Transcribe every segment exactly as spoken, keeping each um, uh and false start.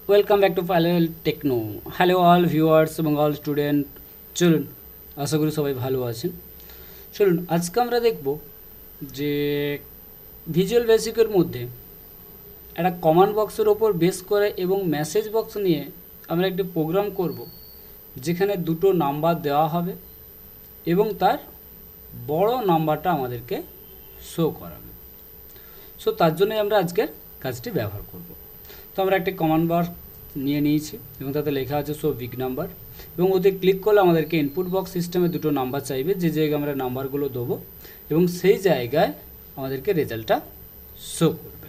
Welcome back to parallel techno. Hello all viewers এবং all student, চলুন আশা করি সবাই ভালো আছেন। চলুন আজকে আমরা দেখব যে ভিজুয়াল বেসিকের মধ্যে একটা কমান্ড বক্সের ওপর বেস করে এবং মেসেজ বক্স নিয়ে আমরা একটি প্রোগ্রাম করব, যেখানে দুটো নাম্বার দেওয়া হবে এবং তার বড় নাম্বারটা আমাদেরকে শো করাবে। সো তার জন্যই আমরা আজকের কাজটি ব্যবহার করব। তো আমরা একটা কমান্ড বক্স নিয়ে নিয়েছি এবং তাতে লেখা আছে শো বিগ নাম্বার, এবং ওতে ক্লিক করলে আমাদেরকে ইনপুট বক্স সিস্টেমে দুটো নাম্বার চাইবে, যে জায়গায় আমরা নাম্বারগুলো দেবো এবং সেই জায়গায় আমাদেরকে রেজাল্টটা শো করবে।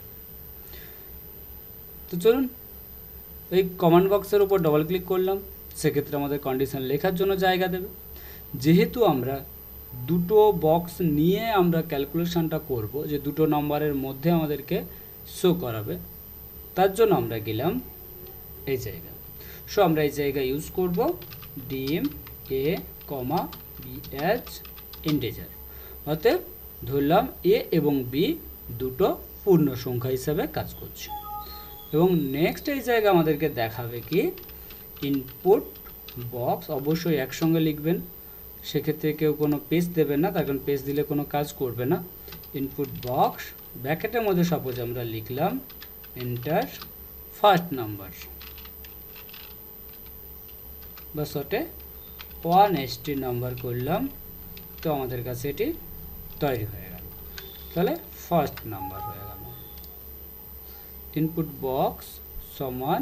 তো চলুন এই কমান্ড বক্সের উপর ডবল ক্লিক করলাম, সেক্ষেত্রে আমাদের কন্ডিশন লেখার জন্য জায়গা দেবে। যেহেতু আমরা দুটো বক্স নিয়ে আমরা ক্যালকুলেশনটা করব, যে দুটো নাম্বারের মধ্যে আমাদেরকে শো করাবে, তার জন্য আমরা গেলাম এই জায়গায়। সো আমরা এই জায়গায় ইউজ করব dim a comma b as integer, অতএব ধরলাম এ এবং বি দুটো পূর্ণ সংখ্যা হিসাবে কাজ করছে। এবং নেক্সট এই জায়গায় আমাদেরকে দেখাবে কি ইনপুট বক্স, অবশ্যই একসঙ্গে লিখবেন, সেক্ষেত্রে কেউ কোনো পেজ দেবেন না, তার কারণ পেজ দিলে কোনো কাজ করবে না। ইনপুট বক্স ব্র্যাকেটের মধ্যে সাপোজ আমরা লিখলাম এন্টার ফার্স্ট নাম্বার বা শর্টে ওয়ান এসটি নাম্বার করলাম, তো আমাদের কাছে এটি তৈরি হয়ে গেল। তাহলে ফার্স্ট নাম্বার হয়ে গেল। ইনপুট বক্স সমান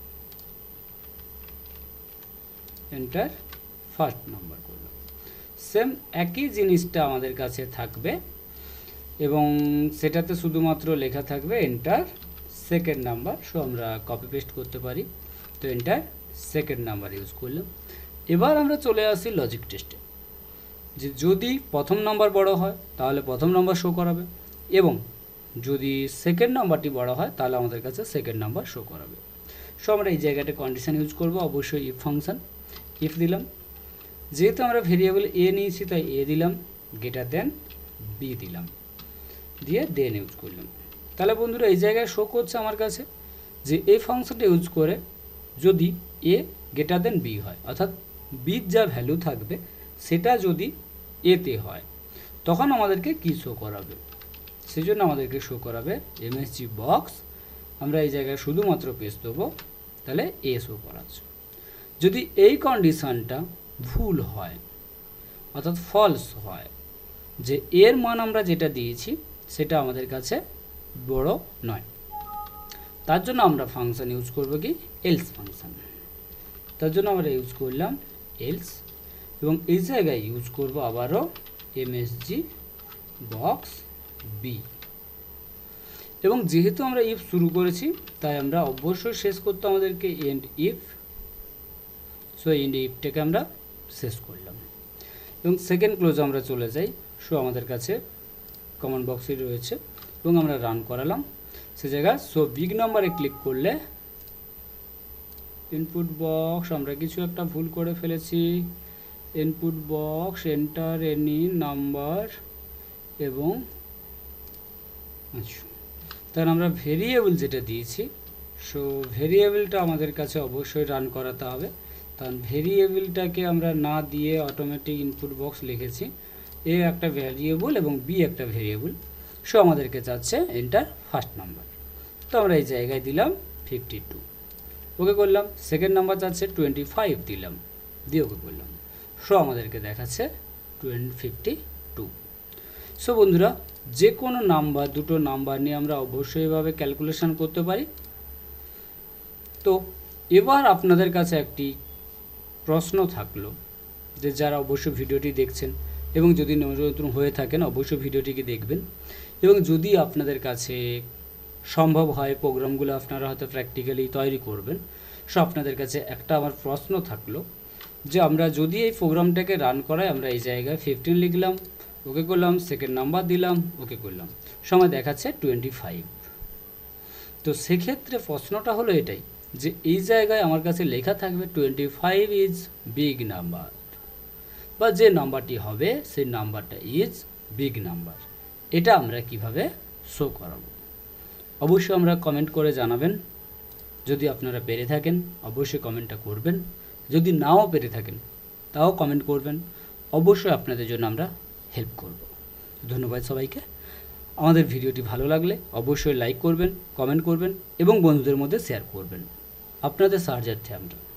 এন্টার ফার্স্ট নাম্বার করলাম। সেম একই জিনিসটা আমাদের কাছে থাকবে এবং সেটাতে শুধুমাত্র লেখা থাকবে এন্টার সেকেন্ড নাম্বার। সো আমরা কপি পেস্ট করতে পারি, তো এন্টার সেকেন্ড নাম্বার ইউজ করলাম। এবার আমরা চলে আসি লজিক টেস্টে, যে যদি প্রথম নাম্বার বড় হয় তাহলে প্রথম নাম্বার শো করাবে, এবং যদি সেকেন্ড নাম্বারটি বড় হয় তাহলে আমাদের কাছে সেকেন্ড নাম্বার শো করাবে। সো আমরা এই জায়গাটা কন্ডিশন ইউজ করব, অবশ্যই ইফ ফাংশন। ইফ দিলাম, যেহেতু আমরা ভেরিয়েবল এ নিয়েছি তাই এ দিলাম, গ্রেটার দেন বি দিলাম, দিয়ে দেন ইউজ করলাম। তাহলে বন্ধুরা এই জায়গায় শো করছে আমার কাছে যে এই ফাংশনটা ইউজ করে যদি এ গ্রেটার দেন বি হয়, অর্থাৎ বির যা ভ্যালু থাকবে সেটা যদি এতে হয়, তখন আমাদেরকে কি শো করাবে, সেই জন্য আমাদেরকে শো করাবে এমএসজি বক্স। আমরা এই জায়গায় শুধুমাত্র পেজ দেবো, তাহলে এ শো করাচ্ছে। যদি এই কন্ডিশনটা ভুল হয়, অর্থাৎ ফলস হয়, যে এর মান আমরা যেটা দিয়েছি সেটা আমাদের কাছে বড় নয়, তার জন্য আমরা ফাংশন ইউজ করব কি এলস ফাংশন। তার জন্য আমরা ইউজ করলাম এলস, এবং এই জায়গায় ইউজ করব আবারও এমএসজি বক্স বি। এবং যেহেতু আমরা ইফ শুরু করেছি তাই আমরা অবশ্যই শেষ করতে আমাদেরকে এন্ড ইফ। সো এন্ড ইফটাকে আমরা শেষ করলাম এবং সেকেন্ড ক্লোজ আমরা চলে যাই। সো আমাদের কাছে কমান্ড বক্সই রয়েছে এবং আমরা রান করালাম সে জায়গায়। সো বিগ নাম্বারে ক্লিক করলে ইনপুট বক্স, আমরা কিছু একটা ভুল করে ফেলেছি, input box enter any number, এবং আচ্ছা তাহলে আমরা ভেরিয়েবল যেটা দিয়েছি, সো ভেরিয়েবলটা আমাদের কাছে অবশ্যই রান করাতে হবে, কারণ ভেরিয়েবলটাকে আমরা না দিয়ে অটোমেটিক ইনপুট বক্স লিখেছি। এ একটা ভ্যারিয়েবল এবং বি একটা ভেরিয়েবল। সো আমাদেরকে চাচ্ছে এন্টার ফার্স্ট নাম্বার, তো আমরা এই জায়গায় দিলাম ফিফটি টু, ওকে করলাম। সেকেন্ড নাম্বার চাচ্ছে টোয়েন্টি ফাইভ দিলাম, দিয়ে ওকে করলাম। সো আমাদেরকে দেখাচ্ছে টোয়েন্টি ফিফটি টু। সো বন্ধুরা যে কোনো নাম্বার, দুটো নাম্বার নিয়ে আমরা অবশ্যই এভাবে ক্যালকুলেশন করতে পারি। তো এবার আপনাদের কাছে একটি প্রশ্ন থাকলো, যে যারা অবশ্যই ভিডিওটি দেখছেন এবং যদি নতুন হয়ে থাকেন অবশ্যই ভিডিওটিকে দেখবেন, এবং যদি আপনাদের কাছে সম্ভব হয় প্রোগ্রামগুলো আপনারা হয়তো প্র্যাকটিক্যালি তৈরি করবেন। সো আপনাদের কাছে একটা আমার প্রশ্ন থাকলো, যে আমরা যদি এই প্রোগ্রামটাকে রান করাই, আমরা এই জায়গায় ফিফটিন লিখলাম, ওকে করলাম, সেকেন্ড নাম্বার দিলাম, ওকে করলাম, সময় দেখাচ্ছে টোয়েন্টি ফাইভ। তো সেক্ষেত্রে প্রশ্নটা হলো এটাই, যে এই জায়গায় আমার কাছে লেখা থাকবে twenty five is big number, বা যে নাম্বারটি হবে সেই নাম্বারটা ইজ বিগ নাম্বার। এটা আমরা কিভাবে শো করাবো, অবশ্যই আমরা কমেন্ট করে জানাবেন। যদি আপনারা পেরে থাকেন অবশ্যই কমেন্টটা করবেন, যদি নাও পেরে থাকেন তাও কমেন্ট করবেন, অবশ্যই আপনাদের জন্য আমরা হেল্প করব। ধন্যবাদ সবাইকে। আমাদের ভিডিওটি ভালো লাগলে অবশ্যই লাইক করবেন, কমেন্ট করবেন এবং বন্ধুদের মধ্যে শেয়ার করবেন। আপনাদের সাহায্যার্থে আমরা।